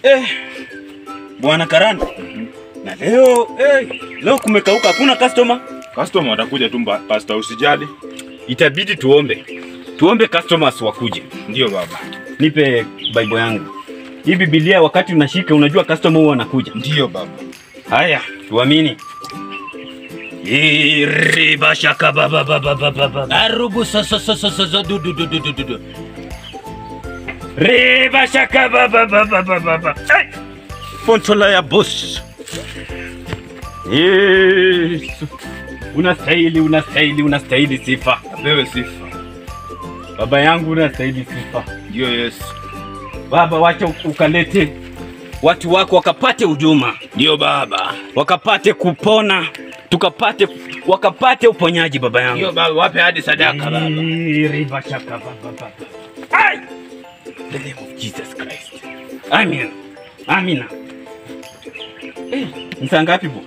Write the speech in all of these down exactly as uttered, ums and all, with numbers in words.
Eh. Bwana Karani. Mm-hmm. Na leo eh leo kumekauka, hakuna customer. Customer watakuja tu pastor, usijali. Itabidi tuombe. Tuombe customers wakuje. Ndio baba. Nipe Bible yangu. Hii Biblia wakati unashika unajua customer huwa anakuja. Ndio baba. Haya, tuamini. Iriba shaka baba baba baba baba. Arubu so so so so so du du du du du du. Riba shaka baba baba baba. Fontola ya boss. Yes. Unastahili, unastahili, unastahili sifa. Apewe sifa. Baba yangu unastahili sifa. Ndio yes. Baba, wacha ukalete watu wako wakapate huduma. Ndio baba. Wakapate kupona, tukapate wakapate uponyaji baba yangu. Ndio baba, wape hadi sadaka baba. Riba shaka baba baba. Ai! The name of Jesus Christ. Amen. Amina. Eh, msa ngapi bu?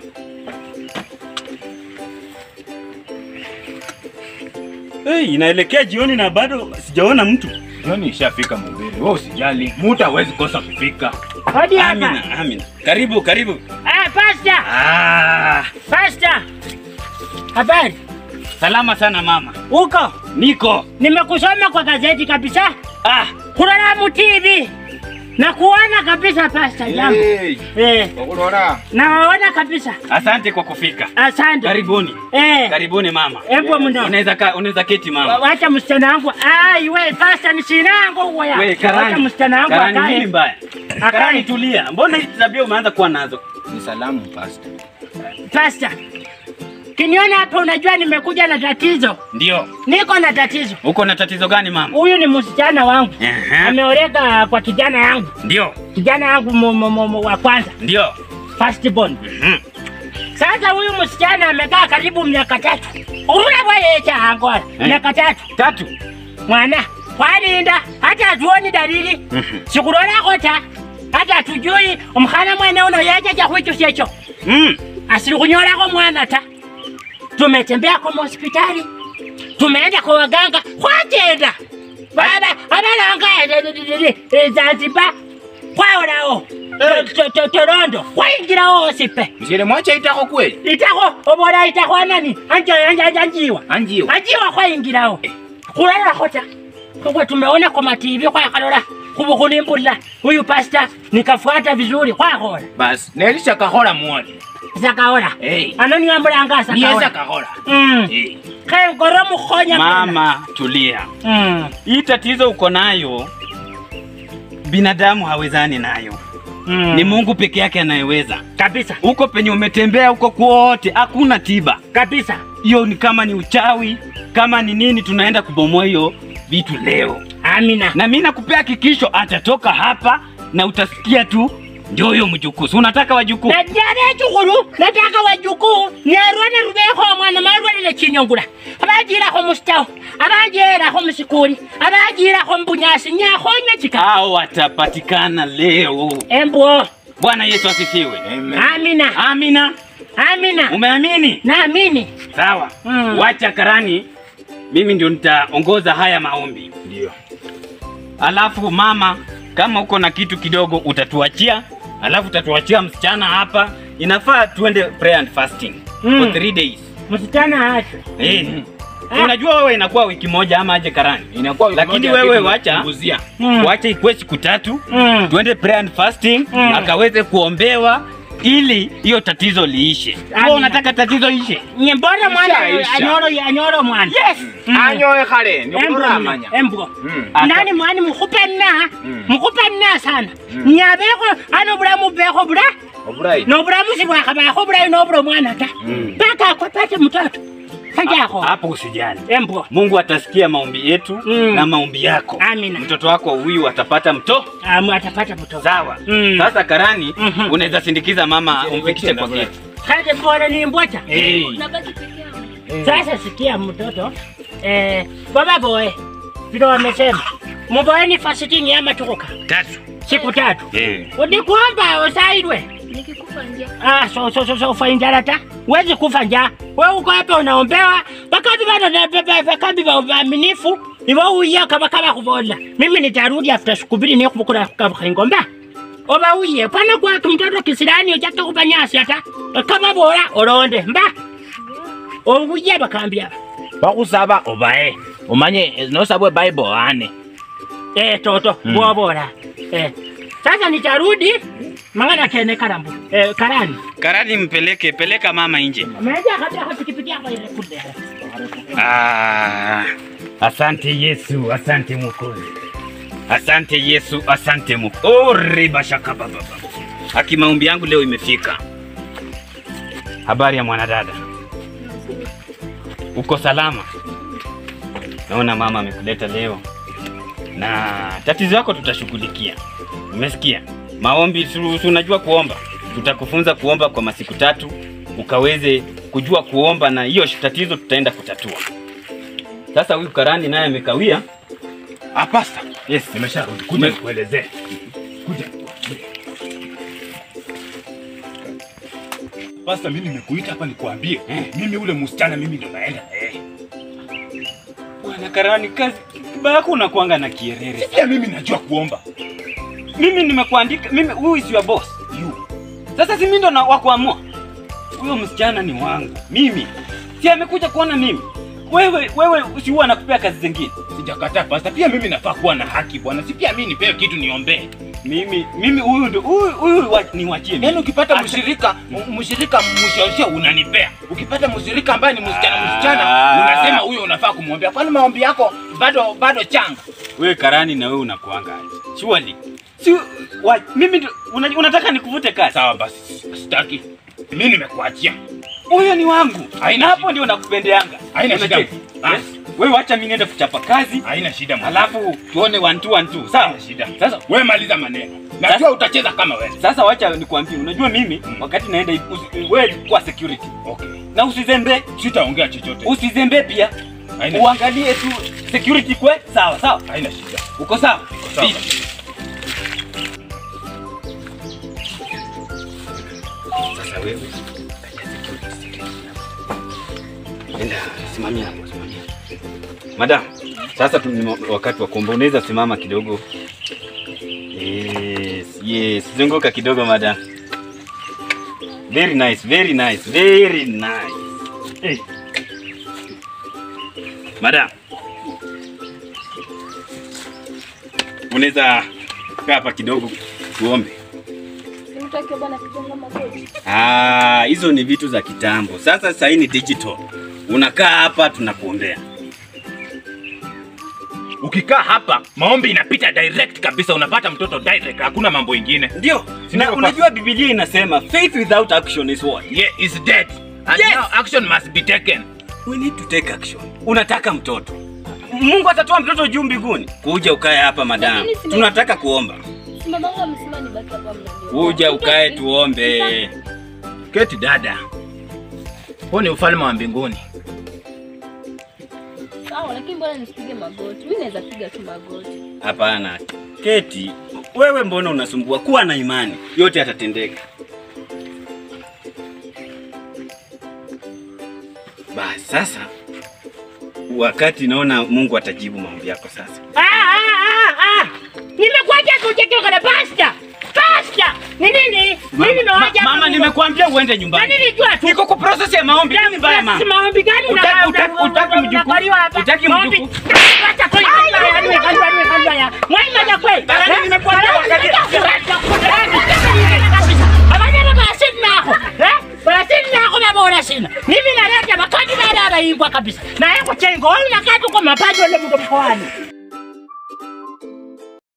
Eh, inaelekea jioni na bado sijaona mtu. Jioni ishafika mhubiri. Wewe usijali. Mtu hawezi kosa kufika. Hadi hapa. Amina, amina. Karibu, karibu. Ah, pastor. Ah, Pastor. Habari? salama sana mama. Uko? Niko. Nimekusoma kwa gazeti kabisa. Ah, Kulala mu T V. Na kuona kabisa pastor jambo. Hey. Eh. Unaona? Naona kabisa. asante kwa kufika. Asante. Karibuni. Eh. Karibuni mama. Hebu mndo. Unaweza ka, unaweza keti mama. Wacha msichana wangu. Ai wewe pastor ni sinango wewe. Wewe Karani. Wacha msichana wangu Karani akae. nini mbaya? Karani tulia. Mbona hizi tabia umeanza kuwa nazo? Ni salamu pastor. Pastor. Kiniona hapa unajua nimekuja na tatizo. Ndio. Niko na tatizo. Uko na tatizo gani mama? Huyu ni msichana wangu. Aha. Ameoleka kwa kijana yangu. Ndio. Kijana yangu mo, mo, mo, mo, wa kwanza. Ndio. First born. Mhm. Sasa huyu msichana amekaa karibu miaka tatu. Urula bwaye cha angora. Eh. Miaka tatu. Tatu. Mwana, kwalinda hata hatuoni dalili. Mhm. Sikulola kota. Hata hatujui umkhana mwene uno yeje cha kwicho checho. Mm. Asili kunyola kwa mwana ta. Tumetembea kwa hospitali. Tumeenda kwa waganga. Kwajenda. Baba, abalanga Zanzibar. Kwao nao. Toronto. Kwaingira osipe. Mzee mwacha itako kweli? Itako obora itako nani? Anja anja anjiwa. Anjiwa. Anjiwa kwaingirao. Kulala kota. Kwa tumeona kwa ma T V kwa kalora. Kubu kunimbula. Huyu pastor nikafuata vizuri kwa hola. Bas, nelisha kahola muone. Zakaora. Hey. Anoni ambulanga zakaora. Niweza kahola. Mm. Eh. Kai goromu khonya. Mama tulia. Mm. Hii tatizo uko nayo binadamu hawezani nayo. Mm. Ni Mungu peke yake anayeweza. Kabisa. Uko penye umetembea uko kwote hakuna tiba. Kabisa. Hiyo ni kama ni uchawi, kama ni nini tunaenda kubomoa hiyo vitu leo. Amina. Na mimi nakupea hakikisho atatoka hapa na utasikia tu ndio huyo mjukuu. Unataka wajukuu? Na jana chukuru, nataka wajukuu. Nyarone rubeho mwana marwa ile chinyongula. Abajira ko mustao, abajira ko musikuri, abajira ko mbunyasi nyahonya chika. Hao watapatikana leo. Embo. Bwana Yesu asifiwe. Amen. Amina. Amina. Amina. Umeamini? Naamini. Sawa. Mm. Wacha Karani. Mimi ndio nitaongoza haya maombi. Ndio. Alafu mama, kama uko na kitu kidogo utatuachia, alafu utatuachia msichana hapa. Inafaa tuende prayer and fasting Mm. for three days. Msichana hasa. Eh. Mm. Unajua wewe inakuwa wiki moja ama aje Karani? Inakuwa wiki Lakini moja wewe kitu wacha kupunguzia. Mm. wacha ikuwe siku tatu. Mm. Tuende prayer and fasting Mm. akaweze kuombewa ili hiyo tatizo liishe. Amina. Wewe unataka tatizo liishe? Nyembona mwana Isha, isha. anyoro anyoro mwana. Yes. Mm. Anyoe kale, ni Embo. kuramanya. Embo. Mm. Nani mwani mukhupanna? Mm. Mukhupanna sana. Mm. Nyabeko ano bulamu beko bula. Oburai. No bulamu sibwa kabako bula no bula mwana ta. Mm. Paka akapate mtoto. Kajako. Hapo usijali. Embo. Mungu atasikia maombi yetu Mm. na maombi yako. Amina. Mtoto wako huyu atapata mto. Amu atapata mtoto. Sawa. Mm. Sasa Karani, Mhm. unaweza sindikiza mama umfikishe kwa geti. Kaje bora ni mbota. Eh. Sasa sikia mtoto. Eh, baba boy. Vile wamesema. Mboeni fasting ya matuka. Tatu. Siku tatu. Eh. Udi kwamba usaidwe. Nikikufa njia. Ah, so so so so ufa ta. Wezi kufa njaa. Wewe uko hapa unaombewa. Bakabi bado na bebe bakabi ba waaminifu. Iwo uya kama kama kuvola. Mimi nitarudi after siku mbili ni kubukura kwa ngomba. oba uye pana kwa mtoto kisirani ojaka kubanyasi ata kama bora oronde mba obuye bakambia bakusaba obae umanye no sabwe bible ane eh toto mm. bora eh sasa nitarudi mangana kene karambu eh karani Karani mpeleke peleka mama nje. Ameja hata pikipiki hapa ile kude. Ah, asante Yesu, asante Mwokozi. Asante Yesu, asante Mwokozi. Oh, ribashaka baba. Haki maombi yangu leo imefika. Habari ya mwanadada. Uko salama? Naona mama amekuleta leo. Na tatizo yako tutashughulikia. Umesikia? Maombi si unajua kuomba. Tutakufunza kuomba kwa masiku tatu ukaweze kujua kuomba na hiyo tatizo tutaenda kutatua. Sasa huyu karani naye amekawia. Ah, pastor. Yes, Nimesharudi. Kuja nikuelezee. Kuja. Pastor, mimi nimekuita hapa nikuambie. Eh. Mimi ule msichana mimi ndo naenda. Eh. Bwana karani kazi bako unakuanga na kierere. Pia mimi najua kuomba. Mimi nimekuandika, mimi who is your boss? You. Sasa si mimi ndo na wa kuamua. Huyo msichana ni wangu. Mimi. Si amekuja kuona mimi. Wewe wewe si huwa anakupea kazi zingine. Sijakataa pastor. Pia mimi nafaa kuwa na haki bwana. Si pia mimi nipewe kitu niombee. Mimi mimi huyu ndo huyu huyu wa, niwachie mimi. Yaani ukipata mshirika, mshirika mshirika unanipea. Ukipata mshirika ambaye ni msichana msichana, unasema huyo unafaa kumwombea. Kwani maombi yako bado bado changa? Wewe karani na wewe unakuanga aje? Surely. Si wa, mimi una, unataka nikuvute kazi. Sawa basi. Sitaki. Mimi nimekuachia. Huyo ni wangu. Haina hapo ndio nakupendeanga. Haina shida. Yes. Wewe acha mimi niende kuchapa kazi. Haina shida mwana. Alafu tuone one two one two. Sawa shida. Sasa wewe maliza maneno. Najua utacheza kama wewe. Sasa wacha nikwambie, unajua mimi mm. wakati naenda wewe kwa security. Okay. Na usizembe, sitaongea chochote. Usizembe pia. Haina uangalie tu security kwe. Sawa sawa. Haina shida. Uko sawa? Uko sawa. Sasa wewe enda simamia hapo, simamia. Madam, sasa tu wakati wa kuomba, unaweza simama kidogo. Yes, yes, zunguka kidogo madam. Very nice, very nice, very nice. Hey. Madam. Unaweza kaa hapa kidogo tuombe. Ah, hizo ni vitu za kitambo. Sasa sasa hii ni digital. Unakaa hapa tunakuombea. Ukikaa hapa maombi inapita direct kabisa, unapata mtoto direct, hakuna mambo mengine. Ndio. Na unajua Biblia inasema faith without action is what? Yeah, is dead. And yes. Now action must be taken. We need to take action. Unataka mtoto. Mungu atatoa mtoto juu mbinguni. Kuja ukae hapa madam. Tunataka kuomba. Mamangu amesema nibaki hapa mlango. Kuja ukae tuombe. Keti dada. Huo ni ufalme wa mbinguni. Sawa, lakini mbona nisipige magoti? Mimi naweza piga tu magoti. Hapana. Keti, wewe mbona unasumbua? Kuwa na imani. Yote yatatendeka. Basi sasa wakati naona Mungu atajibu maombi yako sasa. Ah ah ah. Nimekuacha kucheka kana pasta. Pasta. Ni nini? Mimi nawaja. Mama nimekuambia uende nyumbani. Nani nilijua tu. Niko ku process ya maombi. Nini mbaya mama? Si maombi gani una utaki mjukuu? Utaki mjukuu? Acha kwa hiyo yani kanza ni kanza ya. Mwai maja kweli. Nani nimekuambia wakati. Abanya baba sina nako. Eh? Baba sina nako na bora sina. Mimi naleta makadi na dada hii kwa kabisa. Na yako chengo wewe unakaa tu kwa mapaji wale mko mkoani.